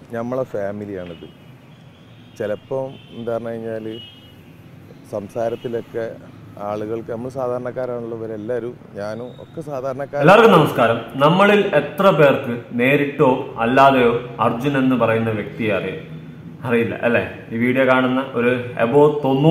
നമ്മളെ ഫാമിലിയാണിത്. ചിലപ്പോൾ എന്താ പറഞ്ഞു കഴിഞ്ഞാൽ സംസാരത്തിലൊക്കെ ആളുകൾക്ക് നമ്മൾ സാധാരണക്കാരാണല്ലോ, ഇവരെല്ലാവരും ഞാനും ഒക്കെ സാധാരണക്കാർ. എല്ലാവർക്കും നമസ്കാരം. നമ്മളിൽ എത്ര പേർക്ക് നേരിട്ടോ അല്ലാതെയോ അർജുൻ എന്ന് പറയുന്ന വ്യക്തിയെ അറിയില്ല അല്ലെ? ഈ വീഡിയോ കാണുന്ന ഒരു എബോ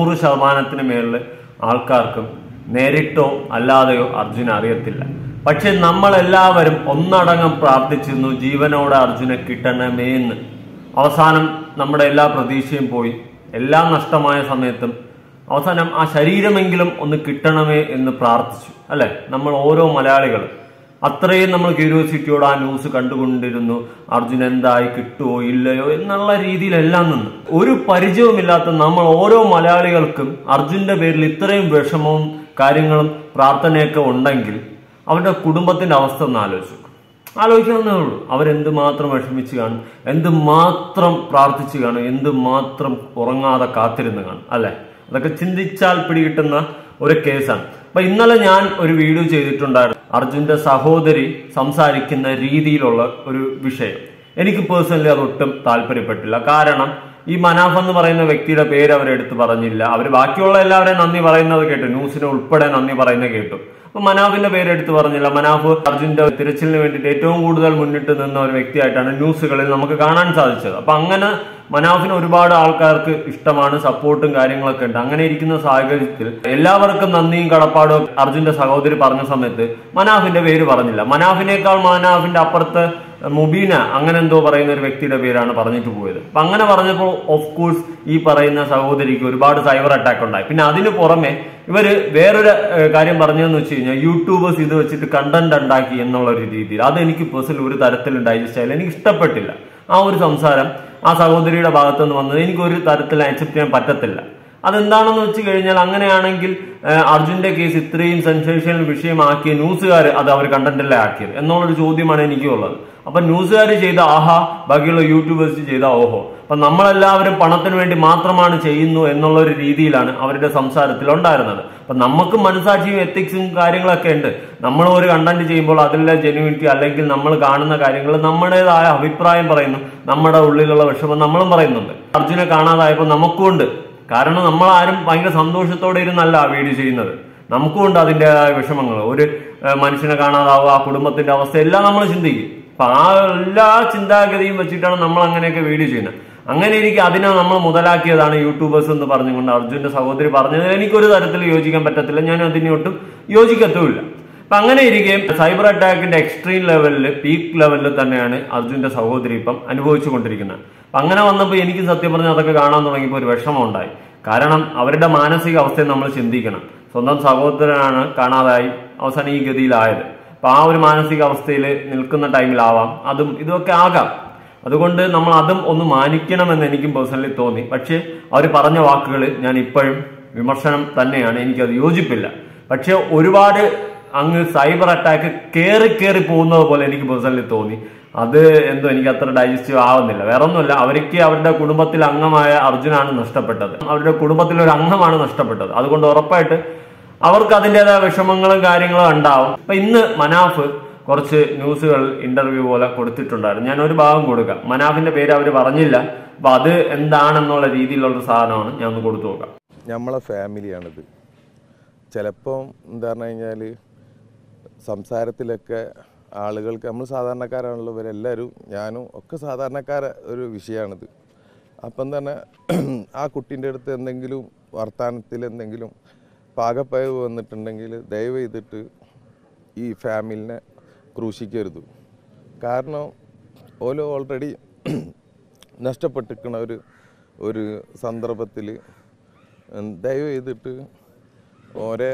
90% മേളിൽ ആൾക്കാർക്കും നേരിട്ടോ അല്ലാതെയോ അർജുനെ അറിയത്തില്ല. പക്ഷെ നമ്മളെല്ലാവരും ഒന്നടങ്കം പ്രാർത്ഥിച്ചിരുന്നു ജീവനോടെ അർജുനെ കിട്ടണമേ എന്ന്. അവസാനം നമ്മുടെ എല്ലാ പ്രതീക്ഷയും പോയി, എല്ലാം നഷ്ടമായ സമയത്തും അവസാനം ആ ശരീരമെങ്കിലും ഒന്ന് കിട്ടണമേ എന്ന് പ്രാർത്ഥിച്ചു അല്ലെ? നമ്മൾ ഓരോ മലയാളികളും അത്രയും നമ്മൾ ക്യൂരിയോസിറ്റിയോട് ആ ന്യൂസ് കണ്ടുകൊണ്ടിരുന്നു. അർജുൻ എന്തായി, കിട്ടുമോ ഇല്ലയോ എന്നുള്ള രീതിയിലെല്ലാം നിന്ന് ഒരു പരിചയവുമില്ലാത്ത നമ്മൾ ഓരോ മലയാളികൾക്കും അർജുന്റെ പേരിൽ ഇത്രയും വിഷമവും കാര്യങ്ങളും പ്രാർത്ഥനയൊക്കെ ഉണ്ടെങ്കിൽ അവരുടെ കുടുംബത്തിന്റെ അവസ്ഥ ഒന്ന് ആലോചിക്കാവുന്നേ ഉള്ളൂ. അവരെന്തുമാത്രം വിഷമിച്ച് കാണും, എന്തുമാത്രം പ്രാർത്ഥിച്ചു കാണും, എന്തുമാത്രം ഉറങ്ങാതെ കാത്തിരുന്ന് കാണും അല്ലെ? അതൊക്കെ ചിന്തിച്ചാൽ പിടികിട്ടുന്ന ഒരു കേസാണ്. അപ്പൊ ഇന്നലെ ഞാൻ ഒരു വീഡിയോ ചെയ്തിട്ടുണ്ടായിരുന്നു അർജുന്റെ സഹോദരി സംസാരിക്കുന്ന രീതിയിലുള്ള ഒരു വിഷയം. എനിക്ക് പേഴ്സണലി അതൊട്ടും താല്പര്യപ്പെട്ടില്ല. കാരണം ഈ മനാഫ് എന്ന് പറയുന്ന വ്യക്തിയുടെ പേര് അവരെടുത്ത് പറഞ്ഞില്ല. അവർ ബാക്കിയുള്ള എല്ലാവരെയും നന്ദി പറയുന്നത് കേട്ടു, ന്യൂസിനെ ഉൾപ്പെടെ നന്ദി പറയുന്നത് കേട്ടു. അപ്പൊ മനാഫിന്റെ പേരെടുത്ത് പറഞ്ഞില്ല. മനാഫ് അർജുന്റെ തിരച്ചിലിന് വേണ്ടിയിട്ട് ഏറ്റവും കൂടുതൽ മുന്നിട്ട് നിന്ന ഒരു വ്യക്തിയായിട്ടാണ് ന്യൂസുകളിൽ നമുക്ക് കാണാൻ സാധിച്ചത്. അപ്പൊ അങ്ങനെ മനാഫിന് ഒരുപാട് ആൾക്കാർക്ക് ഇഷ്ടമാണ്, സപ്പോർട്ടും കാര്യങ്ങളൊക്കെ ഉണ്ട്. അങ്ങനെ ഇരിക്കുന്ന സാഹചര്യത്തിൽ എല്ലാവർക്കും നന്ദിയും കടപ്പാടും അർജുന്റെ സഹോദരി പറഞ്ഞ സമയത്ത് മനാഫിന്റെ പേര് പറഞ്ഞില്ല. മനാഫിനേക്കാൾ മനാഫിന്റെ അപ്പുറത്ത് മുബീന അങ്ങനെ എന്തോ പറയുന്ന ഒരു വ്യക്തിയുടെ പേരാണ് പറഞ്ഞിട്ട് പോയത്. അപ്പൊ അങ്ങനെ പറഞ്ഞപ്പോൾ ഓഫ് കോഴ്സ് ഈ പറയുന്ന സഹോദരിക്ക് ഒരുപാട് സൈബർ അറ്റാക്ക് ഉണ്ടായി. പിന്നെ അതിന് പുറമെ ഇവര് വേറൊരു കാര്യം പറഞ്ഞതെന്ന് വെച്ച് കഴിഞ്ഞാൽ യൂട്യൂബേഴ്സ് ഇത് വെച്ചിട്ട് കണ്ടന്റ് ഉണ്ടാക്കി എന്നുള്ള ഒരു രീതിയിൽ അതെനിക്ക് പേഴ്സണൽ ഒരു തരത്തിലും ഡൈജസ്റ്റ് ആയില്ല. എനിക്ക് ഇഷ്ടപ്പെട്ടില്ല ആ ഒരു സംസാരം. ആ സഹോദരിയുടെ ഭാഗത്തുനിന്ന് വന്നത് എനിക്ക് ഒരു തരത്തിൽ അക്സെപ്റ്റ് ചെയ്യാൻ പറ്റത്തില്ല. അതെന്താണെന്ന് വെച്ച് കഴിഞ്ഞാൽ അങ്ങനെയാണെങ്കിൽ അർജുന്റെ കേസ് ഇത്രയും സെൻസേഷണൽ വിഷയമാക്കിയ ന്യൂസുകാർ അത് അവർ കണ്ടന്റല്ലേ ആക്കിയത് എന്നുള്ളൊരു ചോദ്യമാണ് എനിക്കുള്ളത്. അപ്പൊ ന്യൂസുകാർ ചെയ്ത ആഹാ, ബാക്കിയുള്ള യൂട്യൂബേഴ്സ് ചെയ്ത ഓഹോ. അപ്പൊ നമ്മളെല്ലാവരും പണത്തിന് വേണ്ടി മാത്രമാണ് ചെയ്യുന്നു എന്നുള്ള ഒരു രീതിയിലാണ് അവരുടെ സംസാരത്തിൽ ഉണ്ടായിരുന്നത്. അപ്പൊ നമുക്ക് മനസാക്ഷിയും എത്തിക്സും കാര്യങ്ങളൊക്കെ ഉണ്ട്. നമ്മൾ ഒരു കണ്ടന്റ് ചെയ്യുമ്പോൾ അതിലെ ജെന്യൂനിറ്റി അല്ലെങ്കിൽ നമ്മൾ കാണുന്ന കാര്യങ്ങൾ നമ്മുടേതായ അഭിപ്രായം പറയുന്നു, നമ്മുടെ ഉള്ളിലുള്ള വിഷമം നമ്മളും പറയുന്നുണ്ട്. അർജുനെ കാണാതായപ്പോൾ നമുക്കും ഉണ്ട്. കാരണം നമ്മളാരും ഭയങ്കര സന്തോഷത്തോടെ ഇരുന്നല്ല ആ വീഡിയോ ചെയ്യുന്നത്. നമുക്കും ഉണ്ട് അതിൻ്റെതായ വിഷമങ്ങൾ. ഒരു മനുഷ്യനെ കാണാതാവുക, ആ കുടുംബത്തിന്റെ അവസ്ഥ എല്ലാം നമ്മൾ ചിന്തിക്കും. അപ്പൊ ആ എല്ലാ ചിന്താഗതിയും വെച്ചിട്ടാണ് നമ്മൾ അങ്ങനെയൊക്കെ വീഡിയോ ചെയ്യുന്നത്. അങ്ങനെ ഇരിക്കും അതിനെ നമ്മൾ മുതലാക്കിയതാണ് യൂട്യൂബേഴ്സ് എന്ന് പറഞ്ഞുകൊണ്ട് അർജുന്റെ സഹോദരി പറഞ്ഞത് എനിക്കൊരു തരത്തിൽ യോജിക്കാൻ പറ്റത്തില്ല. ഞാൻ അതിനൊട്ടും യോജിക്കത്തുമില്ല. അപ്പൊ അങ്ങനെ ഇരിക്കുകയും സൈബർ അറ്റാക്കിന്റെ എക്സ്ട്രീം ലെവലിൽ, പീക്ക് ലെവലിൽ തന്നെയാണ് അർജുന്റെ സഹോദരി ഇപ്പം അനുഭവിച്ചു കൊണ്ടിരിക്കുന്നത്. അപ്പൊ അങ്ങനെ വന്നപ്പോൾ എനിക്ക് സത്യം പറഞ്ഞാൽ അതൊക്കെ കാണാൻ തുടങ്ങിയപ്പോൾ ഒരു വിഷമം ഉണ്ടായി. കാരണം അവരുടെ മാനസിക അവസ്ഥയെ നമ്മൾ ചിന്തിക്കണം. സ്വന്തം സഹോദരനാണ് കാണാതായി അവസാനം ഈ ഗതിയിലായത്. അപ്പൊ ആ ഒരു മാനസിക അവസ്ഥയിൽ നിൽക്കുന്ന ടൈമിലാവാം അതും ഇതൊക്കെ ആകാം. അതുകൊണ്ട് നമ്മൾ അതും ഒന്ന് മാനിക്കണമെന്ന് എനിക്കും പേഴ്സണലി തോന്നി. പക്ഷെ അവർ പറഞ്ഞ വാക്കുകൾ ഞാൻ ഇപ്പോഴും വിമർശനം തന്നെയാണ്, എനിക്കത് യോജിപ്പില്ല. പക്ഷെ ഒരുപാട് അങ്ങ് സൈബർ അറ്റാക്ക് കയറി പോകുന്നത് പോലെ എനിക്ക് പേഴ്സണലി തോന്നി. അത് എന്തോ എനിക്ക് അത്ര ഡൈജസ്റ്റീവ് ആവുന്നില്ല. വേറെ ഒന്നുമില്ല, അവർക്ക് അവരുടെ കുടുംബത്തിലെ അംഗമായ അർജുനാണ് നഷ്ടപ്പെട്ടത്, അവരുടെ കുടുംബത്തിലെ ഒരു അംഗമാണ് നഷ്ടപ്പെട്ടത്. അതുകൊണ്ട് ഉറപ്പായിട്ട് അവർക്ക് അതിൻ്റെതായ വിഷമങ്ങളും കാര്യങ്ങളും ഉണ്ടാവും. അപ്പൊ ഇന്ന് മനാഫ് കുറച്ച് ന്യൂസുകൾ ഇന്റർവ്യൂ പോലെ കൊടുത്തിട്ടുണ്ടായിരുന്നു. ഞാൻ ഒരു ഭാഗം കൊടുക്കാം. മനാഫിന്റെ പേര് അവർ പറഞ്ഞില്ല. അപ്പൊ അത് എന്താണെന്നുള്ള രീതിയിലുള്ള സാധനമാണ് ഞാൻ ഒന്ന് കൊടുത്തു നോക്കാം. നമ്മളെ ഫാമിലിയാണിത്. ചിലപ്പം എന്താ പറഞ്ഞു കഴിഞ്ഞാൽ സംസാരത്തിലൊക്കെ ആളുകൾക്ക് നമ്മൾ സാധാരണക്കാരാണല്ലോ, ഇവരെല്ലാവരും ഞാനും ഒക്കെ സാധാരണക്കാര ഒരു വിഷയമാണിത്. അപ്പം തന്നെ ആ കുട്ടീൻ്റെ അടുത്ത് എന്തെങ്കിലും വർത്തമാനത്തിൽ എന്തെങ്കിലും പാകപ്പയവ് വന്നിട്ടുണ്ടെങ്കിൽ ദയവ് ചെയ്തിട്ട് ഈ ഫാമിലിനെ ക്രൂശിക്കരുത്. കാരണം ഓരോ ഓൾറെഡി നഷ്ടപ്പെട്ടിരിക്കുന്ന ഒരു സന്ദർഭത്തിൽ ദയവ് ചെയ്തിട്ട് ഓരോ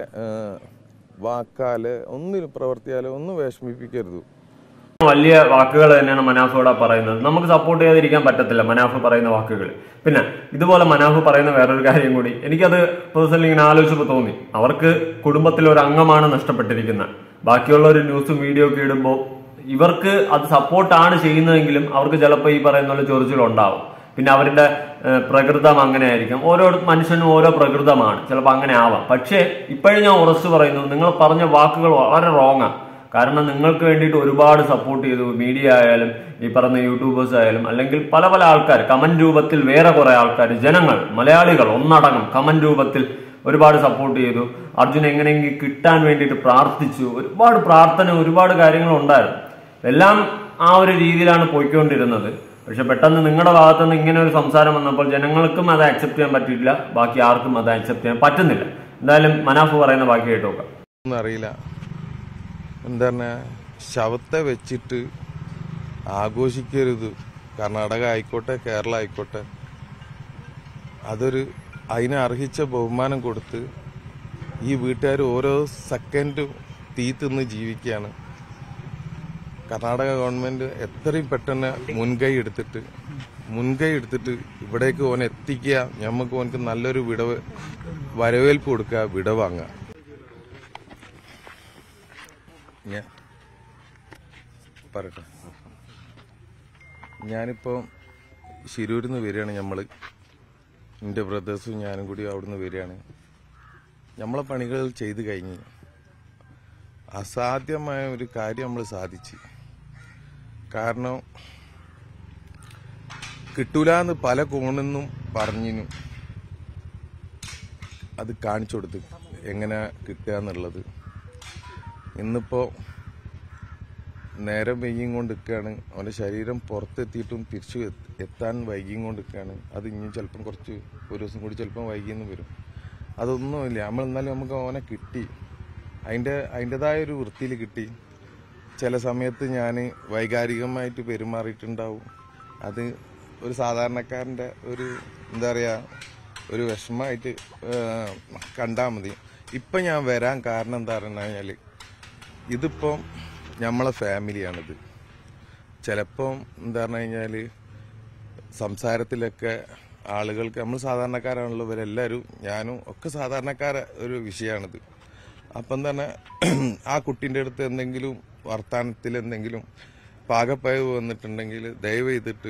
വാക്കാല് ഒന്നിനും പ്രവർത്തിയാലോ ഒന്നും വിഷമിപ്പിക്കരുത്. വലിയ വാക്കുകൾ തന്നെയാണ് മനാഫോടെ പറയുന്നത്. നമുക്ക് സപ്പോർട്ട് ചെയ്യാതിരിക്കാൻ പറ്റത്തില്ല മനാഫ് പറയുന്ന വാക്കുകൾ. പിന്നെ ഇതുപോലെ മനാഫ് പറയുന്ന വേറൊരു കാര്യം കൂടി എനിക്കത് പേഴ്സണലി ഇങ്ങനെ ആലോചിച്ചപ്പോൾ തോന്നി. അവർക്ക് കുടുംബത്തിലെ ഒരു അംഗമാണ് നഷ്ടപ്പെട്ടിരിക്കുന്നത്. ബാക്കിയുള്ള ഒരു ന്യൂസും വീഡിയോ ഒക്കെ ഇടുമ്പോൾ ഇവർക്ക് അത് സപ്പോർട്ടാണ് ചെയ്യുന്നതെങ്കിലും അവർക്ക് ചിലപ്പോൾ ഈ പറയുന്ന പോലെ ചൊറിച്ചിലുണ്ടാവും. പിന്നെ അവരുടെ പ്രകൃതം അങ്ങനെ ആയിരിക്കും. ഓരോ മനുഷ്യനും ഓരോ പ്രകൃതമാണ്, ചിലപ്പോൾ അങ്ങനെ ആവാം. പക്ഷേ ഇപ്പോഴും ഞാൻ ഉറച്ചു പറയുന്നു, നിങ്ങൾ പറഞ്ഞ വാക്കുകൾ വളരെ റോങ്ങാണ്. കാരണം നിങ്ങൾക്ക് വേണ്ടിയിട്ട് ഒരുപാട് സപ്പോർട്ട് ചെയ്തു. മീഡിയ ആയാലും ഈ പറഞ്ഞ യൂട്യൂബേഴ്സ് ആയാലും അല്ലെങ്കിൽ പല പല ആൾക്കാർ കമന്റ് രൂപത്തിൽ വേറെ കുറെ ആൾക്കാർ, ജനങ്ങൾ, മലയാളികൾ ഒന്നടങ്കം കമന്റ് രൂപത്തിൽ ഒരുപാട് സപ്പോർട്ട് ചെയ്തു. അർജുൻ എങ്ങനെയെങ്കിലും കിട്ടാൻ വേണ്ടിയിട്ട് പ്രാർത്ഥിച്ചു. ഒരുപാട് പ്രാർത്ഥന, ഒരുപാട് കാര്യങ്ങൾ ഉണ്ടായിരുന്നു. എല്ലാം ആ ഒരു രീതിയിലാണ് പോയിക്കൊണ്ടിരുന്നത്. പക്ഷെ പെട്ടെന്ന് നിങ്ങളുടെ ഭാഗത്തുനിന്ന് ഇങ്ങനെ ഒരു സംസാരം വന്നപ്പോൾ ജനങ്ങൾക്കും അത് അക്സെപ്റ്റ് ചെയ്യാൻ പറ്റില്ല, ബാക്കി ആർക്കും അത് അക്സെപ്റ്റ് ചെയ്യാൻ പറ്റുന്നില്ല. എന്തായാലും മനാഫ് പറയുന്ന ബാക്കി കേട്ട് നോക്കാം. ഒന്നും അറിയില്ല. എന്താ പറഞ്ഞ ശവത്തെ വെച്ചിട്ട് ആഘോഷിക്കരുത്. കർണാടക ആയിക്കോട്ടെ, കേരള ആയിക്കോട്ടെ, അതിന് അർഹിച്ച ബഹുമാനം കൊടുത്ത് ഈ വീട്ടുകാർ ഓരോ സെക്കൻഡും തീ തിന്ന് ജീവിക്കുകയാണ്. കർണാടക ഗവൺമെന്റ് എത്രയും പെട്ടെന്ന് മുൻകൈ എടുത്തിട്ട് ഇവിടേക്ക് ഓനെ എത്തിക്കുക. നമുക്ക് ഓനക്ക് നല്ലൊരു വരവേൽപ്പ് കൊടുക്കുക, വിടവാങ്ങുക. ഞാൻ പറയട്ടെ, ഞാനിപ്പോൾ ശിരൂരിൽ നിന്ന് വരികയാണ്. എൻ്റെ ബ്രദേഴ്സും ഞാനും കൂടി അവിടുന്ന് വരികയാണ്. നമ്മളെ പണികൾ ചെയ്ത് കഴിഞ്ഞ് അസാധ്യമായ ഒരു കാര്യം നമ്മൾ സാധിച്ച്. കാരണം കിട്ടൂലെന്ന് പല കോണിന്നും പറഞ്ഞിനും അത് കാണിച്ചു കൊടുത്ത് എങ്ങനെ കിട്ടുക എന്നുള്ളത്. ഇന്നിപ്പോൾ നേരം വൈകിയും കൊണ്ട് നിൽക്കുകയാണ്. അവൻ്റെ ശരീരം പുറത്തെത്തിയിട്ടും തിരിച്ചു എത്താൻ വൈകിയും കൊണ്ട് നിൽക്കുകയാണ്. അത് ഇനി ചിലപ്പം ഒരു ദിവസം കൂടി ചിലപ്പം വൈകിയെന്ന് വരും. അതൊന്നുമില്ല. എന്നാലും നമുക്ക് അവനെ കിട്ടി. അതിൻ്റെതായ ഒരു വൃത്തിയിൽ കിട്ടി. ചില സമയത്ത് ഞാൻ വൈകാരികമായിട്ട് പെരുമാറിയിട്ടുണ്ടാവും. അത് ഒരു സാധാരണക്കാരൻ്റെ എന്താ പറയുക, ഒരു വിഷമമായിട്ട് കണ്ടാൽ മതി. ഇപ്പം ഞാൻ വരാൻ കാരണം എന്താ പറഞ്ഞു കഴിഞ്ഞാൽ, ഇതിപ്പം നമ്മളെ ഫാമിലിയാണിത്. ചിലപ്പം എന്താ പറഞ്ഞു കഴിഞ്ഞാൽ സംസാരത്തിലൊക്കെ ആളുകൾക്ക്, നമ്മൾ സാധാരണക്കാരാണല്ലോ ഇവരെല്ലാവരും, ഞാനും ഒക്കെ സാധാരണക്കാര ഒരു വിഷയമാണിത്. അപ്പം തന്നെ ആ കുട്ടീൻ്റെ അടുത്ത് എന്തെങ്കിലും വർത്തമാനത്തിൽ എന്തെങ്കിലും പാകപ്പയവ് വന്നിട്ടുണ്ടെങ്കിൽ ദയവ് ചെയ്തിട്ട്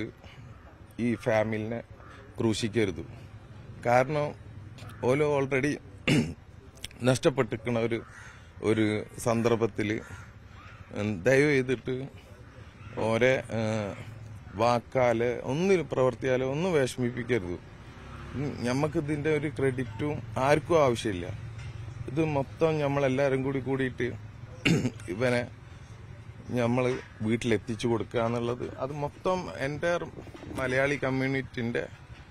ഈ ഫാമിലിനെ ക്രൂശിക്കരുത്. കാരണം ഓരോ ഓൾറെഡി നഷ്ടപ്പെട്ടിരിക്കുന്ന ഒരു സന്ദർഭത്തിൽ ദയവ് ചെയ്തിട്ട് ഓരോ വാക്കാല് ഒന്നിനും പ്രവർത്തിയാലോ ഒന്നും വിഷമിപ്പിക്കരുത്. നമുക്കിതിൻ്റെ ഒരു ക്രെഡിറ്റും ആർക്കും ആവശ്യമില്ല. ഇത് മൊത്തം നമ്മളെല്ലാവരും കൂടിയിട്ട് ഇവനെ നമ്മൾ വീട്ടിലെത്തിച്ചു കൊടുക്കുക എന്നുള്ളത്, അത് മൊത്തം എൻ്റെ മലയാളി കമ്മ്യൂണിറ്റിൻ്റെ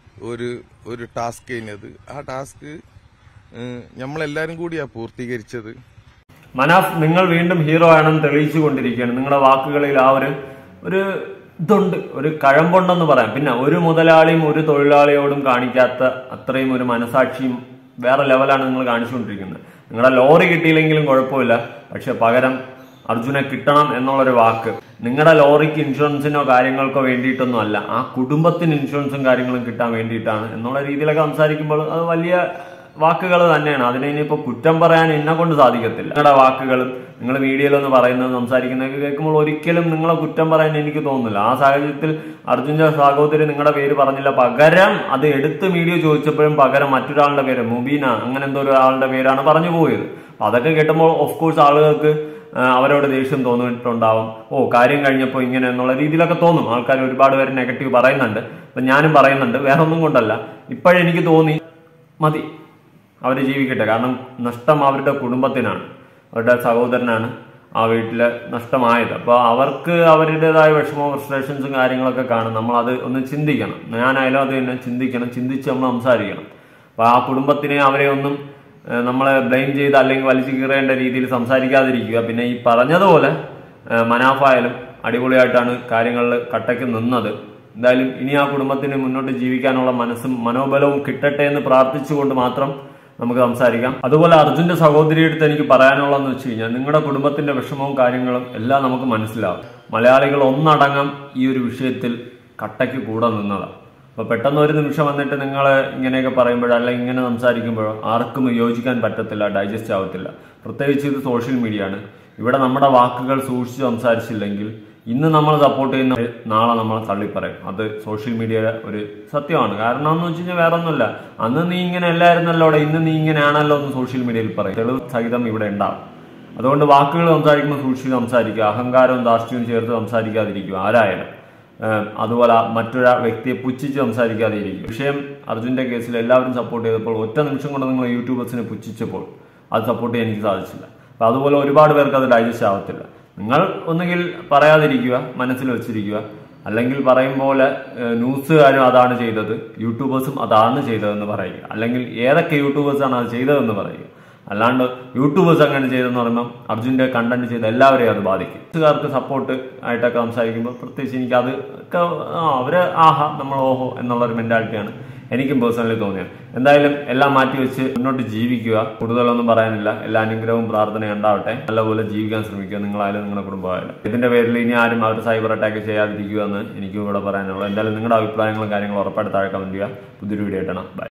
ഒരു ടാസ്ക് കഴിഞ്ഞത്. ആ ടാസ്ക് നമ്മളെല്ലാവരും കൂടിയാണ് പൂർത്തീകരിച്ചത്. മനാഫ്, നിങ്ങൾ വീണ്ടും ഹീറോ ആണെന്ന് തെളിയിച്ചു കൊണ്ടിരിക്കുകയാണ്. നിങ്ങളുടെ വാക്കുകളിൽ ആ ഒരു ഇതുണ്ട്, ഒരു കഴമ്പുണ്ടെന്ന് പറയാം. പിന്നെ ഒരു മുതലാളിയും ഒരു തൊഴിലാളിയോടും കാണിക്കാത്ത അത്രയും ഒരു മനസാക്ഷിയും വേറെ ലെവലാണ് നിങ്ങൾ കാണിച്ചുകൊണ്ടിരിക്കുന്നത്. നിങ്ങളുടെ ലോറി കിട്ടിയില്ലെങ്കിലും കുഴപ്പമില്ല, പക്ഷെ പകരം അർജുനെ കിട്ടണം എന്നുള്ളൊരു വാക്ക്. നിങ്ങളുടെ ലോറിക്ക് ഇൻഷുറൻസിനോ കാര്യങ്ങൾക്കോ വേണ്ടിയിട്ടൊന്നും അല്ല, ആ കുടുംബത്തിന് ഇൻഷുറൻസും കാര്യങ്ങളും കിട്ടാൻ വേണ്ടിയിട്ടാണ് എന്നുള്ള രീതിയിലൊക്കെ സംസാരിക്കുമ്പോൾ അത് വലിയ വാക്കുകൾ തന്നെയാണ്. അതിനെ ഇനിയിപ്പോൾ കുറ്റം പറയാൻ എന്നെ കൊണ്ട് സാധിക്കത്തില്ല. നിങ്ങളുടെ വാക്കുകളും നിങ്ങൾ വീഡിയോയിലൊന്ന് പറയുന്നത് സംസാരിക്കുന്നതൊക്കെ കേൾക്കുമ്പോൾ ഒരിക്കലും നിങ്ങളെ കുറ്റം പറയാൻ എനിക്ക് തോന്നുന്നില്ല. ആ സാഹചര്യത്തിൽ അർജുൻ്റെ സഹോദരി നിങ്ങളുടെ പേര് പറഞ്ഞില്ല, പകരം അത് എടുത്ത് വീഡിയോ ചോദിച്ചപ്പോഴും പകരം മറ്റൊരാളുടെ പേര്, മുബീന അങ്ങനെ എന്തോ ഒരാളുടെ പേരാണ് പറഞ്ഞു പോയത്. അപ്പൊ അതൊക്കെ കേട്ടുമ്പോൾ ഓഫ് കോഴ്സ് ആളുകൾക്ക് അവരോട് ദേഷ്യം തോന്നിയിട്ടുണ്ടാവും. കാര്യം കഴിഞ്ഞപ്പോൾ ഇങ്ങനെ എന്നുള്ള രീതിയിലൊക്കെ തോന്നും. ആൾക്കാർ ഒരുപാട് പേര് നെഗറ്റീവ് പറയുന്നുണ്ട്. അപ്പൊ ഞാനും പറയുന്നുണ്ട്, വേറെ ഒന്നും കൊണ്ടല്ല. ഇപ്പോഴെനിക്ക് തോന്നി മതി, അവർ ജീവിക്കട്ടെ. കാരണം നഷ്ടം അവരുടെ കുടുംബത്തിനാണ്, അവരുടെ സഹോദരനാണ് ആ വീട്ടില് നഷ്ടമായത്. അപ്പോൾ അവർക്ക് അവരുടേതായ വിഷമവും ഫ്രസ്ട്രേഷൻസും കാര്യങ്ങളൊക്കെ കാണും. നമ്മളത് ഒന്ന് ചിന്തിക്കണം. ഞാനായാലും അത് തന്നെ ചിന്തിക്കണം, ചിന്തിച്ച് നമ്മൾ സംസാരിക്കണം. അപ്പോൾ ആ കുടുംബത്തിനെ അവരെ ഒന്നും നമ്മളെ ബ്ലെയിം ചെയ്ത് അല്ലെങ്കിൽ വലിച്ചു കീറേണ്ട രീതിയിൽ സംസാരിക്കാതിരിക്കുക. പിന്നെ ഈ പറഞ്ഞതുപോലെ മനാഫായാലും അടിപൊളിയായിട്ടാണ് കാര്യങ്ങളിൽ കട്ടയ്ക്ക് നിന്നത്. എന്തായാലും ഇനി ആ കുടുംബത്തിന് മുന്നോട്ട് ജീവിക്കാനുള്ള മനസ്സും മനോബലവും കിട്ടട്ടെ എന്ന് പ്രാർത്ഥിച്ചുകൊണ്ട് മാത്രം നമുക്ക് സംസാരിക്കാം. അതുപോലെ അർജുന്റെ സഹോദരിയെടുത്ത് എനിക്ക് പറയാനുള്ളതെന്ന് വെച്ച് കഴിഞ്ഞാൽ, നിങ്ങളുടെ കുടുംബത്തിന്റെ വിഷമവും കാര്യങ്ങളും എല്ലാം നമുക്ക് മനസ്സിലാവും. മലയാളികൾ ഒന്നടങ്കം ഈ ഒരു വിഷയത്തിൽ കട്ടയ്ക്ക് കൂടെ നിന്നതാണ്. അപ്പൊ പെട്ടെന്ന് ഒരു നിമിഷം വന്നിട്ട് നിങ്ങൾ ഇങ്ങനെയൊക്കെ പറയുമ്പോഴോ അല്ലെങ്കിൽ ഇങ്ങനെ സംസാരിക്കുമ്പോഴോ ആർക്കും യോജിക്കാൻ പറ്റത്തില്ല, ഡൈജസ്റ്റ് ആവത്തില്ല. പ്രത്യേകിച്ച് ഇത് സോഷ്യൽ മീഡിയ ആണ്. ഇവിടെ നമ്മുടെ വാക്കുകൾ സൂക്ഷിച്ച് സംസാരിച്ചില്ലെങ്കിൽ ഇന്ന് നമ്മൾ സപ്പോർട്ട് ചെയ്യുന്ന നാളെ നമ്മൾ തള്ളിപ്പറയും. അത് സോഷ്യൽ മീഡിയയുടെ ഒരു സത്യമാണ്. കാരണം എന്ന് വെച്ച് കഴിഞ്ഞാൽ വേറെ ഒന്നുമില്ല, അന്ന് നീ ഇങ്ങനെ അല്ലായിരുന്നല്ലോ, ഇന്ന് നീ ഇങ്ങനെയാണല്ലോ എന്ന് സോഷ്യൽ മീഡിയയിൽ പറയും. തെളിവ് സഹിതം ഇവിടെ ഉണ്ടാവും. അതുകൊണ്ട് വാക്കുകൾ സംസാരിക്കുമ്പോൾ സൂക്ഷിച്ച് സംസാരിക്കുക, അഹങ്കാരവും ധാർഷ്ട്യവും ചേർത്ത് സംസാരിക്കാതിരിക്കുക ആരായാലും. അതുപോലെ മറ്റൊരു വ്യക്തിയെ പുച്ഛിച്ച് സംസാരിക്കാതെ ഇരിക്കും. വിഷയം അർജുന്റെ കേസിൽ എല്ലാവരും സപ്പോർട്ട് ചെയ്തപ്പോൾ ഒറ്റ നിമിഷം കൊണ്ട് നിങ്ങൾ യൂട്യൂബേഴ്സിനെ പുച്ഛിച്ചപ്പോൾ അത് സപ്പോർട്ട് ചെയ്യാൻ എനിക്ക് സാധിച്ചില്ല. അപ്പൊ അതുപോലെ ഒരുപാട് പേർക്ക് അത് ഡൈജസ്റ്റ് ആവത്തില്ല. നിങ്ങൾ ഒന്നുകിൽ പറയാതിരിക്കുക, മനസ്സിൽ വെച്ചിരിക്കുക, അല്ലെങ്കിൽ പറയും പോലെ ന്യൂസുകാരും അതാണ് ചെയ്തത്, യൂട്യൂബേഴ്സും അതാണ് ചെയ്തതെന്ന് പറയുക, അല്ലെങ്കിൽ ഏതൊക്കെ യൂട്യൂബേഴ്സാണ് അത് ചെയ്തതെന്ന് പറയുക. അല്ലാണ്ട് യൂട്യൂബേഴ്സ് അങ്ങനെ ചെയ്തെന്ന് പറയുമ്പോൾ അർജുന്റെ കണ്ടന്റ് ചെയ്ത എല്ലാവരെയും അത് ബാധിക്കും. ന്യൂസുകാർക്ക് സപ്പോർട്ട് ആയിട്ടൊക്കെ സംസാരിക്കുമ്പോൾ പ്രത്യേകിച്ച് എനിക്ക് അത് അവര് ആഹാ നമ്മൾ ഓഹോ എന്നുള്ളൊരു മെന്റാലിറ്റിയാണ് എനിക്കും പേഴ്സണലി തോന്നിയത്. എന്തായാലും എല്ലാം മാറ്റിവെച്ച് മുന്നോട്ട് ജീവിക്കുക. കൂടുതലൊന്നും പറയാനില്ല. എല്ലാ അനുഗ്രഹവും പ്രാർത്ഥനയും ഉണ്ടാവട്ടെ. നല്ലപോലെ ജീവിക്കാൻ ശ്രമിക്കുക, നിങ്ങളായാലും നിങ്ങളുടെ കുടുംബമായാലും. ഇതിന്റെ പേരിൽ ഇനി ആരും അവർ സൈബർ അറ്റാക്ക് ചെയ്യാതിരിക്കുക എന്ന് എനിക്കും ഇവിടെ പറയാനുള്ളത്. എന്തായാലും നിങ്ങളുടെ അഭിപ്രായങ്ങളും കാര്യങ്ങളും ഉറപ്പായിട്ട് താഴെ കമന്റ് ചെയ്യുക. പുതിയൊരു വീഡിയോ ഇടണം. ബൈ.